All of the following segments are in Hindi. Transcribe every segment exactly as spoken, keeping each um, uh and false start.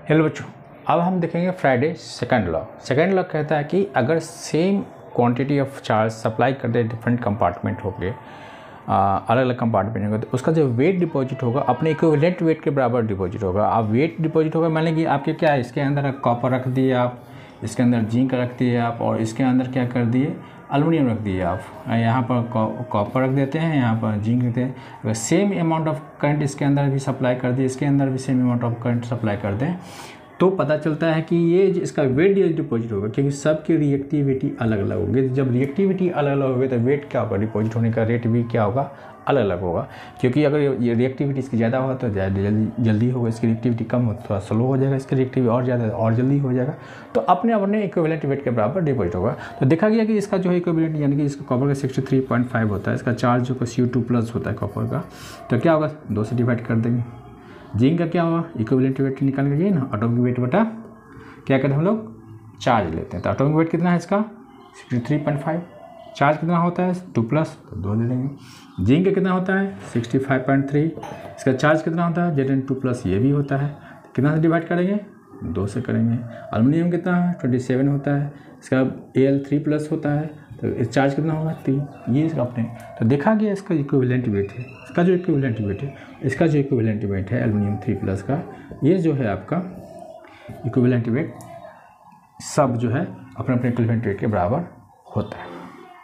हेलो बच्चों, अब हम देखेंगे Faraday second law. Second law कहता है कि अगर same quantity of charge supply कर दे डिफरेंट कंपार्टमेंट हो गए, अलग अलग कंपार्टमेंट होगा, तो उसका जो वेट डिपॉजिट होगा अपने इक्विवेलेंट वेट के बराबर डिपॉजिट होगा। अब वेट डिपॉजिट होगा मान लीजिए आपके क्या है, इसके अंदर कॉपर रख दिए आप, इसके अंदर जिंक रख दिए आप, और इसके अंदर क्या कर दिए, एल्युमिनियम रख दिए आप। यहाँ पर कॉपर रख देते हैं, यहाँ पर जिंक रखते हैं। अगर सेम अमाउंट ऑफ करंट इसके अंदर भी सप्लाई कर दिए, इसके अंदर भी same amount of current supply कर दें, तो पता चलता है कि ये इसका वेट डिपॉजिट होगा, क्योंकि सबकी रिएक्टिविटी अलग अलग होगी। जब रिएक्टिविटी अलग अलग होगी तो वेट क्या होगा, डिपॉजिट होने का रेट भी क्या होगा, अलग अलग होगा। क्योंकि अगर ये रिएक्टिविटी इसकी ज़्यादा होगा तो ज़्यादा जल्दी जल्दी होगा, इसकी रिएक्टिविटी कम हो तो थोड़ा स्लो हो जाएगा, इसकी रिएक्टिविटी और ज़्यादा और जल्दी हो जाएगा। तो अपने अपने इक्विवेलेंट वेट के बराबर डिपॉजिट होगा। तो देखा गया कि इसका जो है इक्विवेलेंट यानी कि इसका कॉपर का सिक्सटी थ्री पॉइंट फाइव होता है, इसका चार्ज जो सी टू प्लस होता है कॉपर का, तो क्या होगा, दो से डिवाइड कर देंगे। जिंक का क्या होगा, इक्विवेलेंट वेट निकाल के ना, एटॉमिक वेट बटा क्या कहते हैं हम लोग, चार्ज लेते हैं। तो एटॉमिक वेट कितना है इसका, sixty three point five. Charge कितना होता है, टू प्लस, तो दो दे देंगे। जिंक का कितना होता है, सिक्सटी फाइव पॉइंट थ्री। इसका चार्ज कितना होता है, जेड एन टू प्लस, ये भी होता है। तो कितना से डिवाइड करेंगे, दो से करेंगे। एल्युमिनियम कितना है, ट्वेंटी सेवन होता है। इसका ए एल थ्री प्लस होता है, तो इस चार्ज कितना होगा, तीन। ये इसका अपने तो देखा गया इसका इक्विवेलेंट वेट है। इसका जो इक्विवेलेंट वेट है, इसका जो इक्विवेलेंट वेट है एल्युमिनियम थ्री प्लस का, ये जो है आपका इक्विवेलेंट वेट सब जो है अपने अपने इक्विवेलेंट वेट के बराबर होता है।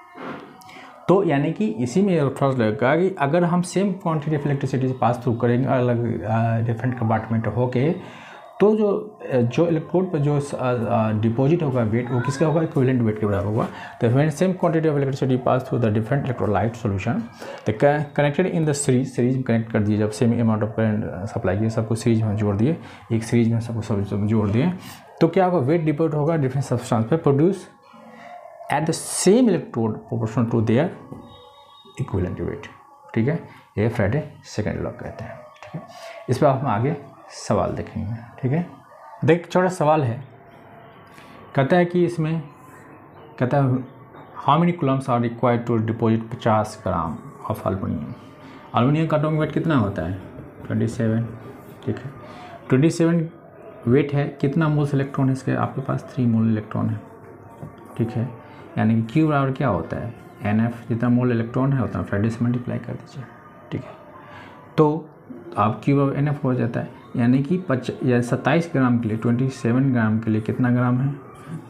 तो यानी कि इसी में फर्स्ट लगेगा कि अगर हम same quantity of electricity pass through करेंगे अलग डिफरेंट कंपार्टमेंट होके, तो जो जो इलेक्ट्रोड पर जो डिपॉजिट होगा वेट, वो किसका होगा, इक्विवेलेंट वेट के बराबर होगा। तो when same quantity of electricity pass through the different electrolyte solution the connected in the series series में कनेक्ट कर दिए। जब same amount of current supply किए, सबको सीरीज में जोड़ दिए, एक सीरीज में सबको सब जोड़ दिए, तो क्या होगा, वेट डिपॉजिट होगा डिफरेंट सब्सटेंस पे produce at the same electrode proportional to their equivalent weight. ठीक है, ये फ्राइडे सेकंड लॉ कहते हैं। ठीक है, इस पर हम आगे सवाल देखेंगे। ठीक है, देख छोटा सवाल है, कहता है कि इसमें कहता है how many coulombs are required to deposit पचास ग्राम ऑफ एल्युमिनियम। एल्युमिनियम का एटॉमिक वेट कितना होता है, ट्वेंटी सेवन। ठीक है, ट्वेंटी सेवन वेट है, कितना मोल्स इलेक्ट्रॉन है इसके, आपके पास थ्री मोल इलेक्ट्रॉन है। ठीक है, यानी कि क्यू बराबर क्या होता है, एन एफ, जितना मोल इलेक्ट्रॉन है उतना फ्राइडे से मल्टीप्लाई कर दीजिए। ठीक है, तो आप क्यू बराबर एन एफ हो जाता है, यानी कि पच या सत्ताईस ग्राम के लिए, ट्वेंटी सेवन ग्राम के लिए कितना ग्राम है,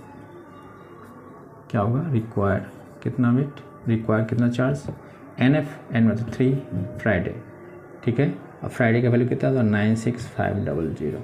क्या होगा, रिक्वायर्ड कितना वेट, रिक्वायर्ड कितना चार्ज, एन एफ, एन मतलब थ्री फ्राइडे। ठीक है, अब फ्राइडे का वैल्यू कितना था, nine six five double zero.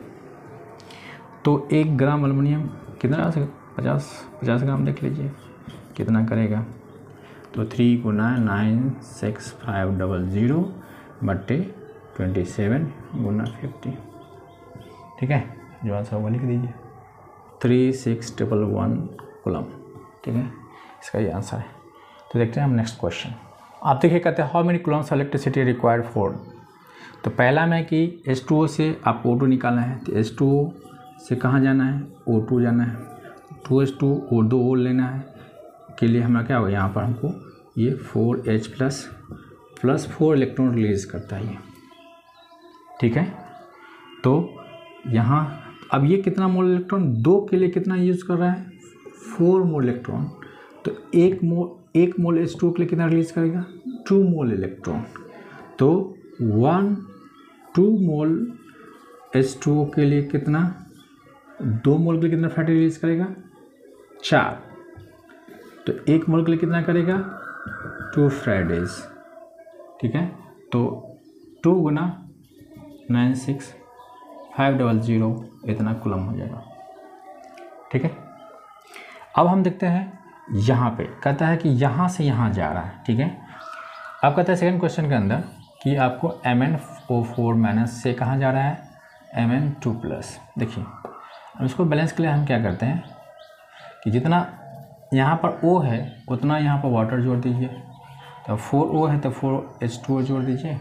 तो एक ग्राम एल्युमिनियम कितना आ सके, पचास पचास ग्राम देख लीजिए कितना करेगा, तो थ्री गुना nine six five double zero बट्टे ट्वेंटी सेवन गुना फिफ्टी। ठीक है, जो आंसर वो लिख दीजिए, three six triple one coulomb. ठीक है, इसका ये आंसर है। तो देखते हैं हम नेक्स्ट क्वेश्चन। आप देखिए, कहते हैं how many coulombs electricity required for. तो पहला में कि एच टू ओ से आपको ओ टू निकालना है, तो एच टू ओ से कहाँ जाना है, ओ टू जाना है, टू एच टू ओ दो ओ लेना है के लिए हमारा क्या होगा, यहाँ पर हमको ये four H plus plus four electron release करता है ये। ठीक है, तो यहाँ अब ये कितना मोल इलेक्ट्रॉन, दो के लिए कितना यूज़ कर रहा है, फोर मोल इलेक्ट्रॉन। तो एक मोल एक मोल एच टू के लिए कितना रिलीज करेगा, टू मोल इलेक्ट्रॉन। तो one two mole H two O के लिए कितना, दो मोल के लिए कितना फ्राइडे रिलीज करेगा, चार। तो एक मोल के लिए कितना करेगा, टू फ्राइडेज। ठीक है, तो टू गुना nine six five double zero इतना कूलम हो जाएगा। ठीक है, अब हम देखते हैं यहाँ पे कहता है कि यहाँ से यहाँ जा रहा है। ठीक है, अब कहता है सेकंड क्वेश्चन के अंदर कि आपको M N O four minus से कहाँ जा रहा है, एम एन टू प्लस। देखिए, अब इसको बैलेंस के लिए हम क्या करते हैं कि जितना यहाँ पर O है उतना यहाँ पर वाटर जोड़ दीजिए। तो फोर O है तो फोर एच टू ओ जोड़ दीजिए,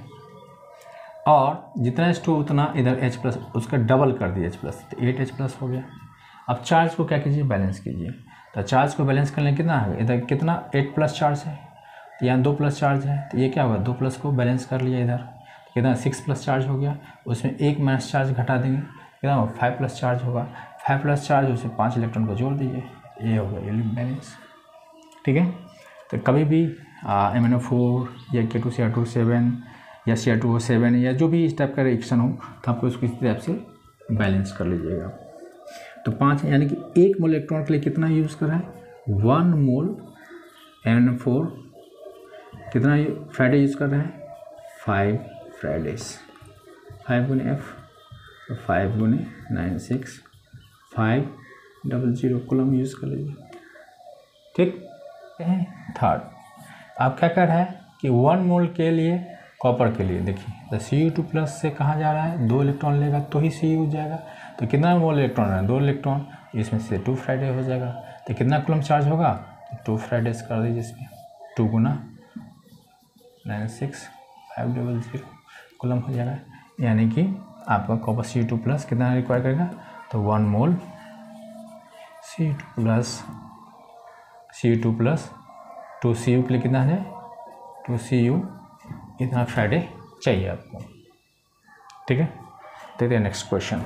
और जितना एच टू उतना इधर H प्लस, उसका डबल कर दिए H प्लस, तो एट एच प्लस हो गया। अब चार्ज को क्या कीजिए, बैलेंस कीजिए। तो चार्ज को बैलेंस करने कितना है, इधर कितना एट प्लस चार्ज है, तो यहाँ दो प्लस चार्ज है, तो ये क्या होगा, दो प्लस को बैलेंस कर लिया इधर, कितना सिक्स प्लस चार्ज हो गया। उसमें एक माइनस चार्ज घटा देंगे, कितना होगा फाइव प्लस चार्ज होगा, फाइव प्लस चार्ज उसे पाँच इलेक्ट्रॉन को जोड़ दीजिए, ये होगा ये बैलेंस। ठीक है, तो कभी भी एम एन ओ फोर या K two C R two seven या C R two O seven या जो भी इस टाइप का रिएक्शन हो तो आपको इसको इस टाइप से बैलेंस कर लीजिएगा। तो पाँच यानी कि एक मोल इलेक्ट्रॉन के लिए कितना यूज़ कर रहा है, one mole M N O four कितना फ्राइडे यूज़ कर रहा है, फाइव फ्राइडेज, फाइव गुने एफ तो फाइव गुने nine six five double zero coulomb use कर लीजिए। ठीक है, थर्ड आप क्या कर रहा है कि वन मोल के लिए कॉपर के लिए देखिए तो सी यू टू प्लस से कहाँ जा रहा है, दो इलेक्ट्रॉन लेगा तो ही सी यू जाएगा, तो कितना मोल इलेक्ट्रॉन है, दो इलेक्ट्रॉन, इसमें से टू फ्राइडे हो जाएगा, तो कितना कुलम चार्ज होगा, टू फ्राइडेज कर दीजिए इसमें, टू गुना nine six five double zero coulomb हो जाएगा। यानी कि आपका copper C U two plus कितना रिक्वायर करेगा, तो one mole C U two plus C U two plus two C U के लिए कितना है, टू सी यू इतना फ्राइडे चाहिए आपको। ठीक है, देखते हैं नेक्स्ट क्वेश्चन।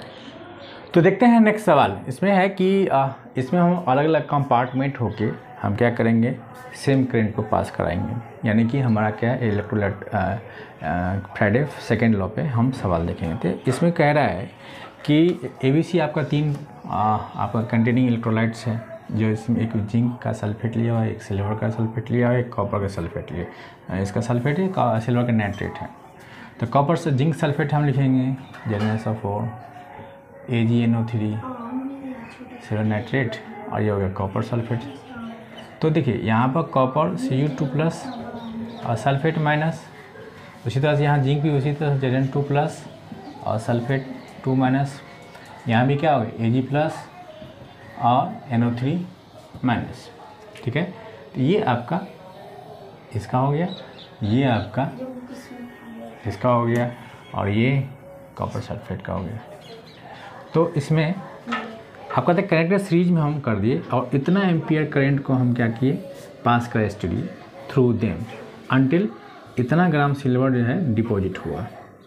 तो देखते हैं नेक्स्ट सवाल, इसमें है कि आ, इसमें हम अलग अलग कंपार्टमेंट होके हम क्या करेंगे, सेम करंट को पास कराएंगे। यानी कि हमारा क्या है इलेक्ट्रोलाइट फ्राइडे सेकेंड लॉ पे हम सवाल देखेंगे। तो इसमें कह रहा है कि ए बी सी आपका तीन आ, आपका कंटेनिंग इलेक्ट्रोलाइट्स है, जो इसमें एक जिंक का सल्फेट लिया हुआ है, एक सिल्वर का सल्फेट लिया हुआ है, एक कॉपर का सल्फेट लिया, इसका सल्फेट है, सिल्वर का नाइट्रेट है। तो कॉपर से जिंक सल्फेट हम लिखेंगे Z N S O four A G N O three silver nitrate, और ये हो गया कॉपर सल्फेट। तो देखिए यहाँ पर copper C U two plus और सल्फेट माइनस, उसी तरह से यहाँ जिंक भी उसी तरह से जेड एन टू प्लस और सल्फेट टू माइनस, यहाँ भी क्या होगा ए जी प्लस और एन ओ थ्री माइनस। ठीक है, तो ये आपका इसका हो गया, ये आपका इसका हो गया, और ये कॉपर सल्फेट का हो गया। तो इसमें आपका तो करेंट सीरीज में हम कर दिए, और इतना एम्पियर करंट को हम क्या किए, पास कर स्टडी थ्रू देम अंटिल इतना ग्राम सिल्वर जो है डिपॉजिट हुआ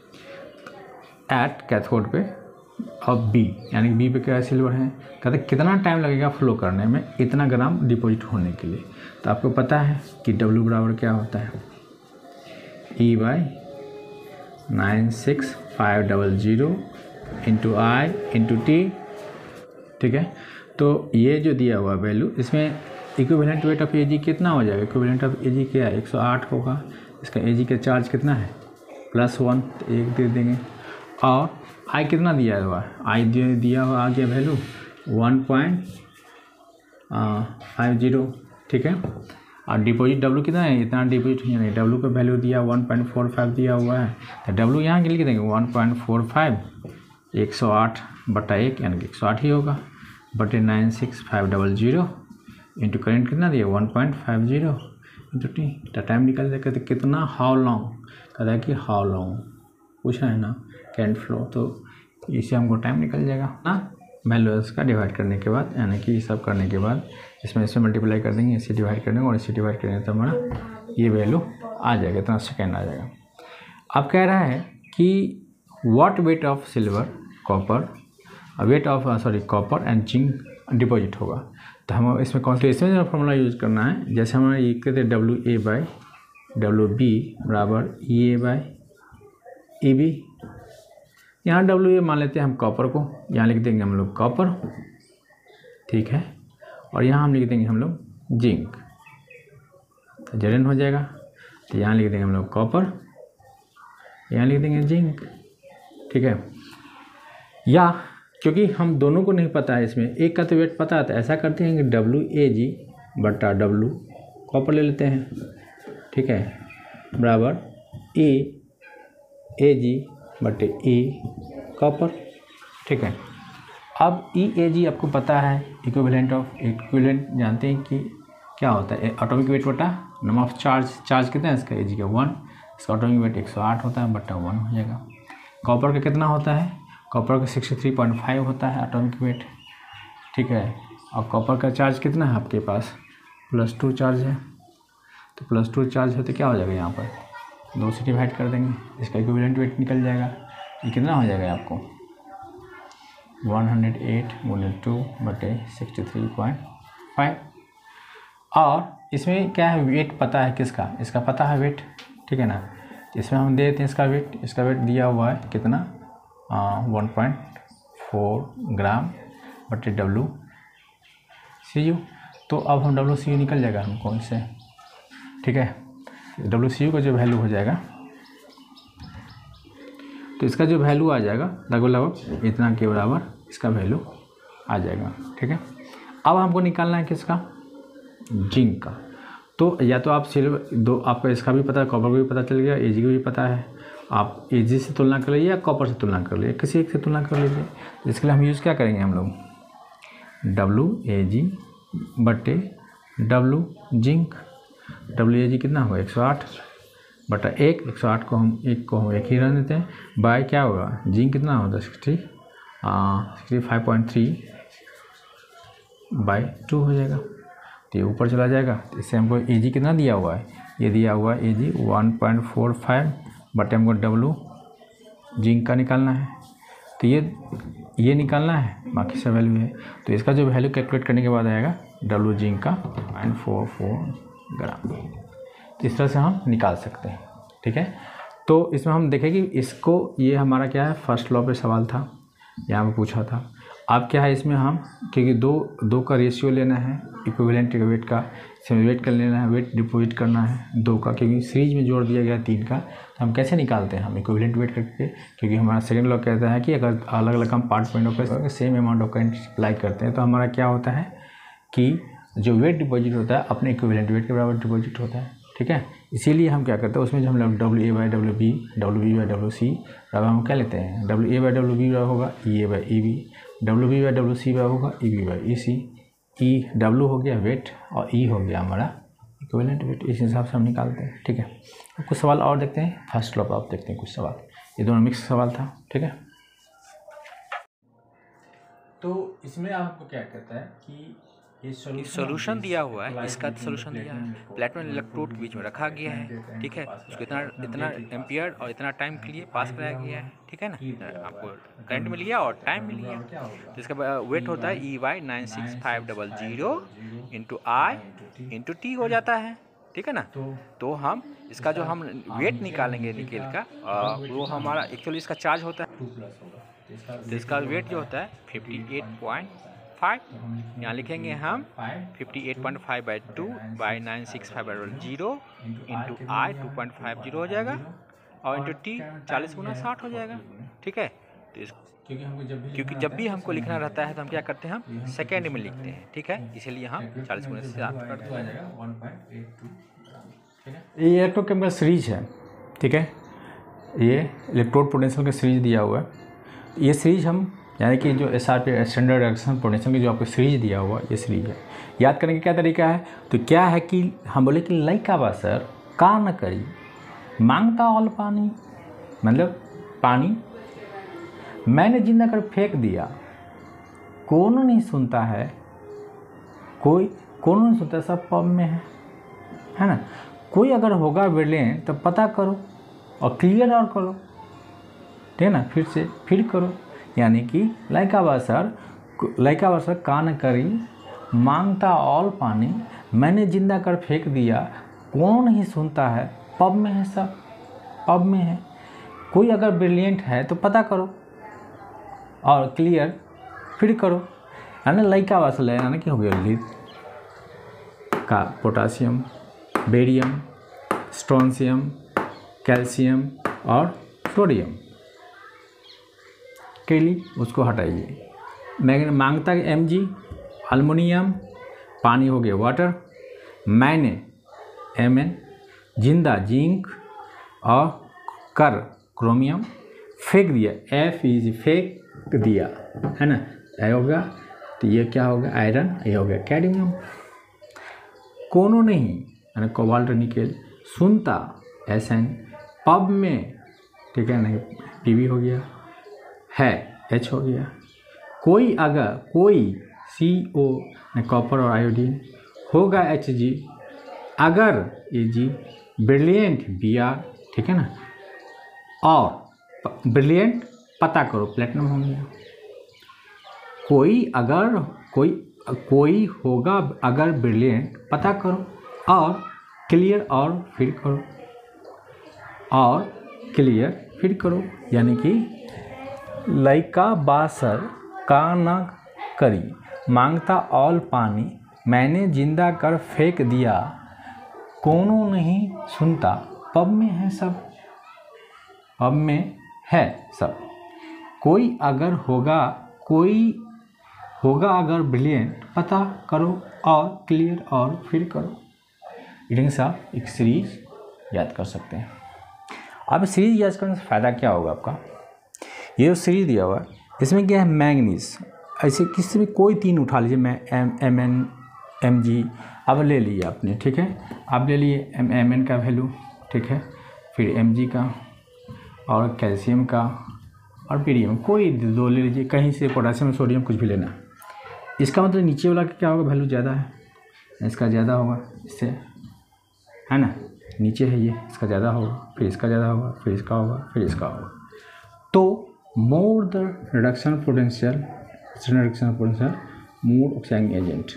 एट कैथोड पे और बी, यानी बी पे क्या सिल्वर है, कहते कितना टाइम लगेगा फ्लो करने में इतना ग्राम डिपॉजिट होने के लिए। तो आपको पता है कि डब्ल्यू बराबर क्या होता है, E by nine six five double zero into I into T. ठीक है, तो ये जो दिया हुआ वैल्यू, इसमें equivalent weight of A G कितना हो जाएगा, इक्विवेलेंट ऑफ ए जी क्या है एक सौ आठ होगा, इसका ए जी का चार्ज कितना है प्लस वन, तो एक दे देंगे, और आई कितना दिया हुआ है, आई दिया दिया हुआ आ गया value one point five zero. ठीक है, और डिपॉजिट डब्ल्यू कितना है, इतना डिपॉजिट यानी डब्ल्यू का वैल्यू दिया वन पॉइंट फोर फाइव दिया हुआ है, तो डब्ल्यू यहाँ के लिए देंगे वन पॉइंट फोर फाइव एक सौ आठ बटा एक, यानी कि एक सौ आठ ही होगा, बटे nine six five double zero into current कितना दिया one point five zero into T. तो टाइम निकल जाएगा, तो कितना हाउ लॉन्ग, कहता है कि हाउ लॉन्ग पूछा है ना करंट फ्लो, तो इससे हमको टाइम निकल जाएगा ना वैल्यूज़ का डिवाइड करने के बाद, यानी कि सब करने के बाद इसमें इसमें मल्टीप्लाई कर देंगे, इससे डिवाइड कर देंगे और इससे डिवाइड करेंगे तो हमारा ये वैल्यू आ जाएगा, इतना सेकेंड आ जाएगा। अब कह रहा है कि what weight of silver copper weight of sorry copper and zinc deposit होगा। तो हम इसमें कौन सा इसमें जो फॉर्मूला यूज़ करना है, जैसे हमारा ये कहते हैं W A by W B बराबर E A by E B. यहाँ डब्ल्यू ए मान लेते हैं हम कॉपर को, यहाँ लिख देंगे हम लोग कॉपर, ठीक है, और यहाँ हम लिख देंगे हम लोग जिंक, तो जेड हो जाएगा, तो यहाँ लिख देंगे हम लोग कॉपर, यहाँ लिख देंगे जिंक। ठीक है, या क्योंकि हम दोनों को नहीं पता है, इसमें एक का तो वेट पता है, तो ऐसा करते हैं कि डब्ल्यू ए जी बटा डब्ल्यू कॉपर ले लेते हैं। ठीक है, बराबर ए ए जी बटे ए कॉपर। ठीक है, अब ई ए जी आपको पता है इक्विवेलेंट ऑफ इक्विवेलेंट जानते हैं कि क्या होता है, एटॉमिक वेट बटा नंबर ऑफ चार्ज, चार्ज कितना है इसका ए जी का वन, इसका एटॉमिक वेट एक सौ आठ होता है बटा वन हो जाएगा। कॉपर का कितना होता है, कॉपर का सिक्सटी थ्री पॉइंट फाइव होता है एटॉमिक वेट। ठीक है, और कॉपर का चार्ज कितना है आपके पास, प्लस टू चार्ज है, तो प्लस टू चार्ज है तो क्या हो जाएगा, यहाँ पर दो से डिवाइड कर देंगे, इसका इक्विवेलेंट वेट निकल जाएगा। ये कितना हो जाएगा आपको वन हंड्रेड एट गुने टू बटे सिक्सटी थ्री पॉइंट फाइव। और इसमें क्या है, वेट पता है किसका, इसका पता है वेट, ठीक है ना। इसमें हम दे देते हैं इसका वेट, इसका वेट दिया हुआ है कितना, वन पॉइंट फोर ग्राम बटे डब्लू सी यू। तो अब हम डब्लू सी यू निकल जाएगा हमको इससे, ठीक है। डब्लू सी यू का जो वैल्यू हो जाएगा, तो इसका जो वैल्यू आ जाएगा लगभग लगभग इतना के बराबर इसका वैल्यू आ जाएगा, ठीक है। अब हमको निकालना है किसका, जिंक का। तो या तो आप सिल्वर दो, आपको इसका भी पता है, कॉपर का भी पता चल गया, एजी का भी पता है, आप एजी से तुलना कर लीजिए या कॉपर से तुलना कर लीजिए, किसी एक से तुलना कर लीजिए। इसके लिए हम यूज़ क्या करेंगे हम लोग, डब्लू ए जी बटे W zinc. W A G कितना होगा, एक सौ आठ बटा एक, एक सौ आठ को हम एक को हम एक ही रहने देते हैं, बाय क्या होगा, जिंक कितना होगा sixty sixty five point three by two हो जाएगा, तो ये ऊपर चला जाएगा। तो इससे हमको ए जी कितना दिया हुआ है, ये दिया हुआ है A G one point four five बटे हमको डब्लू जिंक का निकालना है, तो ये ये निकालना है, बाकी सब वैल्यू है। तो इसका जो वैल्यू कैलकुलेट करने के बाद आएगा डब्लू जिंक का पॉइंट फोर फोर ग्राम। तो इस तरह से हम निकाल सकते हैं, ठीक है। तो इसमें हम देखें कि इसको, ये हमारा क्या है, फर्स्ट लॉ पे सवाल था, यहाँ पे पूछा था। अब क्या है इसमें हम, क्योंकि दो दो का रेशियो लेना है इक्विवेलेंट वेट का, इसमें वेट कर लेना है, वेट डिपॉजिट करना है दो का, क्योंकि सीरीज में जोड़ दिया गया तीन का। तो हम कैसे निकालते हैं, हम इक्विवेलेंट वेट करके, क्योंकि हमारा सेकंड लॉ कहता है कि अगर अलग अलग कंपार्टमेंटों पर same amount of current apply करते हैं तो हमारा क्या होता है कि जो वेट डिपॉजिट होता है अपने इक्विवेलेंट वेट के बराबर डिपॉजिट होता है, ठीक है। इसीलिए हम क्या करते हैं, उसमें जो हम लोग W A by W B, W B by W C, अब हम क्या लेते हैं, W A by W B होगा E A by E B, W B by W C होगा E B by E C, E W हो गया वेट और ई हो गया हमारा इक्विवेलेंट वेट। इस हिसाब से हम निकालते हैं, ठीक है। तो कुछ सवाल और देखते हैं, फर्स्ट लॉ पर आप देखते हैं कुछ सवाल, ये दोनों मिक्स सवाल था, ठीक है। तो इसमें आपको क्या कहता है कि ये सॉल्यूशन दिया हुआ है, इसका सॉल्यूशन दिया है, प्लेटिनम इलेक्ट्रोड के बीच में रखा गया है, ठीक है। उसको इतना इतना एम्पियर और इतना टाइम के लिए पास कराया गया है, ठीक है ना। आपको करंट मिल गया और टाइम मिल गया, तो इसका वेट होता है E Y nine six five double zero into I into T हो जाता है, ठीक है ना। तो हम इसका जो हम वेट निकालेंगे निकेल का, वो हमारा एक्चुअली इसका चार्ज होता है, तो इसका वेट जो होता है फिफ्टी एट पॉइंट फाइव, यहाँ लिखेंगे हम fifty eight point five by two by nine six five by zero into I two point five zero हो जाएगा और इंटू टी चालीस गुना साठ हो जाएगा, ठीक है। तो इस क्योंकि हमको जब भी क्योंकि जब भी हमको लिखना रहता है तो हम क्या करते हैं, हम सेकेंड में लिखते हैं, ठीक है। इसीलिए हम चालीस गुना से साठ कर देते हैं। ये इलेक्ट्रोकेमिकल सीरीज है, ठीक है। ये इलेक्ट्रोड पोटेंशियल का सीरीज दिया हुआ है, ये सीरीज हम यानी कि जो S R P standard reaction potential की जो आपको सीरीज दिया हुआ ये सीरीज है। याद करने का क्या तरीका है, तो क्या है कि हम बोले कि लइका बा सर का न करी मांगता ऑल पानी, मतलब पानी मैंने जिंदा कर फेंक दिया, कौन नहीं सुनता है, कोई कौन नहीं सुनता, सब पब में है, है ना। कोई अगर होगा ब्रिलियंट तो पता करो और क्लियर और करो, ठीक है ना, फिर से फिर करो। यानी कि लइका बा सर लइका बा सर का न करी मांगता ऑल पानी, मैंने जिंदा कर फेंक दिया, कौन नहीं सुनता है, पब में है, सब पब में है। कोई अगर ब्रिलियंट है तो पता करो और क्लियर फिर करो, यानी लइका बा सर यानी कि हो गया लिथ का पोटासियम, बेरियम, स्ट्रोंशियम, कैल्शियम और सोडियम के लिए उसको हटाइए। मैंने मांगता है एम जी अल्मोनियम, पानी हो गया वाटर, मैंने एम एन, जिंदा जिंक और कर क्रोमियम, फेंक दिया एफ इज फेंक दिया, है ना, ये होगा। तो ये क्या होगा आयरन, ये हो गया कैडमियम। कोनो नहीं यानी कोबाल्ट निकेल, सुनता एस एन, पब में, ठीक है नहीं, पी वी हो गया, है एच हो गया। कोई अगर कोई सी ओ कॉपर और आयोडीन होगा एच जी, अगर A G brilliant B R, ठीक है ना, और ब्रिलियंट पता करो प्लेटिनम हो गया। कोई अगर कोई कोई होगा अगर ब्रिलियंट पता करो और क्लियर और फिर करो और क्लियर फिर करो। यानी कि लइका बासर का न करी मांगता ऑल पानी मैंने जिंदा कर फेंक दिया कोनो नहीं सुनता पब में है सब पब में है सब। कोई अगर होगा कोई होगा अगर ब्रिलियंट पता करो और क्लियर और फिर करो। रीडिंग से आप एक सीरीज याद कर सकते हैं। अब सीरीज याद करने से फ़ायदा क्या होगा आपका, ये जो सीरीज दिया हुआ है इसमें क्या है मैंगनीज, ऐसे किसी भी कोई तीन उठा लीजिए, मैं M M N M G अब ले लिए आपने, ठीक है। आप ले लिए एम एम एन का वैल्यू, ठीक है, फिर एम जी का और कैल्शियम का और पीरियम कोई दो ले लीजिए, कहीं से पोटासियम सोडियम कुछ भी लेना। इसका मतलब नीचे वाला का क्या होगा, वैल्यू ज़्यादा है, इसका ज़्यादा होगा इससे, है ना, नीचे है ये, इसका ज़्यादा होगा, फिर इसका ज़्यादा होगा, फिर इसका होगा, फिर इसका होगा। तो more the reduction potential reduction potential more oxidizing agent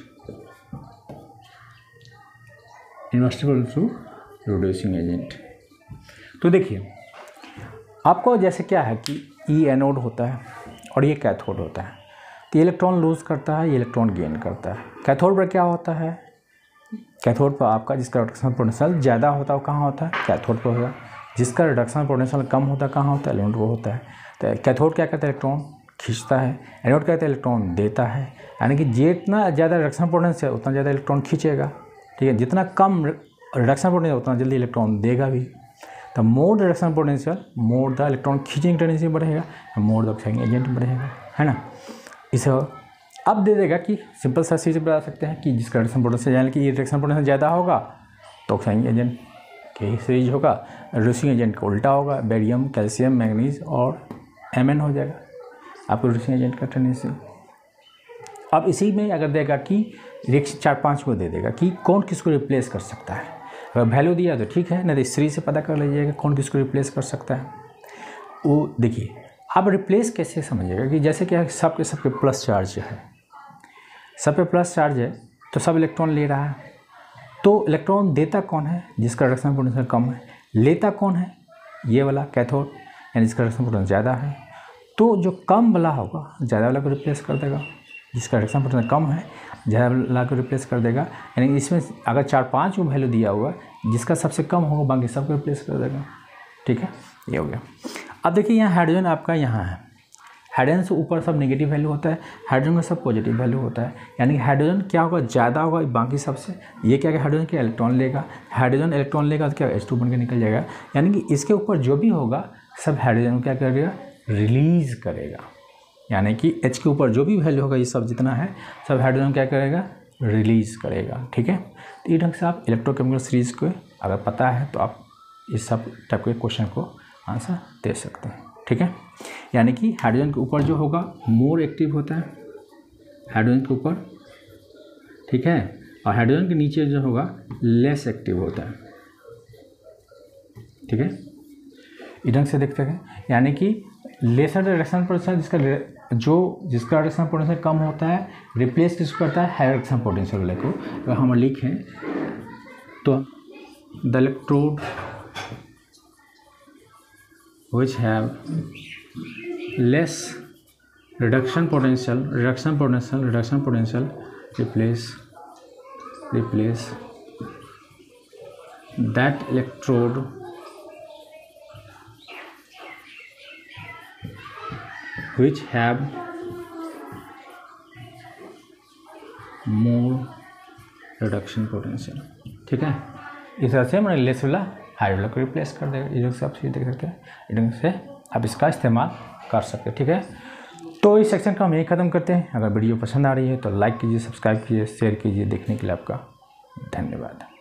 inversible to reducing agent. तो देखिए आपको जैसे क्या है कि ई एनोड होता है और ये कैथोड होता है, तो ये इलेक्ट्रॉन लूज करता है, ये इलेक्ट्रॉन गेन करता है। कैथोड पर क्या होता है, कैथोड पर आपका जिसका रिडक्शन पोटेंशियल ज़्यादा होता है वो कहाँ होता है, कैथोड पर होता है। जिसका रिडक्शन पोटेंशियल कम होता है कहाँ होता है, एनोड पर होता है। तो कैथोड क्या करता है, इलेक्ट्रॉन खींचता है, एनोड क्या करता है, इलेक्ट्रॉन देता है। यानी कि जितना ज़्यादा रिडक्शन पोटेंशियल उतना ज़्यादा इलेक्ट्रॉन खींचेगा, ठीक है, जितना कम रिडक्शन पोटेंशियल उतना जल्दी इलेक्ट्रॉन देगा भी। तो more the reduction potential more the electron खींचने की टेंडेंसी बढ़ेगा, मोर द ऑक्सीडाइजिंग एजेंट बढ़ेगा, है ना। इसे अब दे देगा कि सिंपल सा चीज़ बता सकते हैं कि जिसका रिडक्शन पोटेंशियल यानी कि ये रिडक्शन पोटेंशियल ज़्यादा होगा तो ऑक्सीडाइजिंग एजेंट के सीरीज होगा, रिड्यूसिंग एजेंट का उल्टा होगा, बेरियम कैल्शियम मैंगनीज और एम एन हो जाएगा आपको रिड्यूसिंग एजेंट का टेंडेंसी। अब इसी में अगर देगा कि रिक्स चार पाँच को दे देगा कि कौन किसको रिप्लेस कर सकता है। अगर वैल्यू दिया तो ठीक है, नहीं तो इस सीरीज से पता कर लीजिएगा कौन किसको रिप्लेस कर सकता है। वो देखिए आप रिप्लेस कैसे समझिएगा कि जैसे क्या है सब के सब पे प्लस चार्ज है, सब पे प्लस चार्ज है तो सब इलेक्ट्रॉन ले रहा है। तो इलेक्ट्रॉन देता कौन है, जिसका रिडक्शन पोटेंशियल कम है, लेता कौन है, ये वाला कैथोड यानी जिसका रिडक्शन पोटेंशियल ज़्यादा है। तो जो कम वाला होगा ज़्यादा वाला को रिप्लेस कर देगा, जिसका रिडक्शन पोटेंशियल कम है ज़्यादा वाला को रिप्लेस कर देगा। यानी इसमें अगर चार पाँच को वैल्यू दिया हुआ जिसका सबसे कम होगा बाकी सबको रिप्लेस कर देगा, ठीक है, ये हो गया। अब देखिए यहाँ हाइड्रोजन आपका यहाँ है, हाइड्रोजन से ऊपर सब नेगेटिव वैल्यू होता है, हाइड्रोजन का सब पॉजिटिव वैल्यू होता है। यानी कि हाइड्रोजन क्या होगा, ज़्यादा होगा बाकी सबसे। ये क्या है, हाइड्रोजन के इलेक्ट्रॉन लेगा, हाइड्रोजन इलेक्ट्रॉन लेगा तो क्या एच टू बन के निकल जाएगा। यानी कि इसके ऊपर जो भी होगा सब हाइड्रोजन क्या करेगा, रिलीज़ करेगा। यानी कि एच के ऊपर जो भी वैल्यू होगा ये सब जितना है सब हाइड्रोजन क्या करेगा, रिलीज़ करेगा, ठीक है। तो ये ढंग से आप इलेक्ट्रोकेमिकल सीरीज को अगर पता है तो आप इस सब टाइप के क्वेश्चन को आंसर दे सकते हैं, ठीक है। यानी कि हाइड्रोजन के ऊपर जो होगा मोर एक्टिव होता है हाइड्रोजन के ऊपर, ठीक है, और हाइड्रोजन के नीचे जो होगा लेस एक्टिव होता है, ठीक है। इस ढंग से देखते हैं, यानी कि लेसर रिडक्शन पोटेंशियल जिसका जो जिसका रिडक्शन पोटेंशियल कम होता है रिप्लेस किसको करता है, हाई रिडक्शन पोटेंशियल वाले को। अगर हम लिखें तो the electrode which have less reduction potential reduction potential reduction potential replace replace that electrode which have more reduction potential, ठीक है। इस तरह से मैंने लेस वाला हाइड्रोजन को रिप्लेस कर देगा। ये सब चीज़ देख सकते हैं, ढंग से आप इसका इस्तेमाल कर सकते हैं, ठीक है। तो इस सेक्शन का हम यही ख़त्म करते हैं। अगर वीडियो पसंद आ रही है तो लाइक कीजिए, सब्सक्राइब कीजिए, शेयर कीजिए। देखने के लिए आपका धन्यवाद।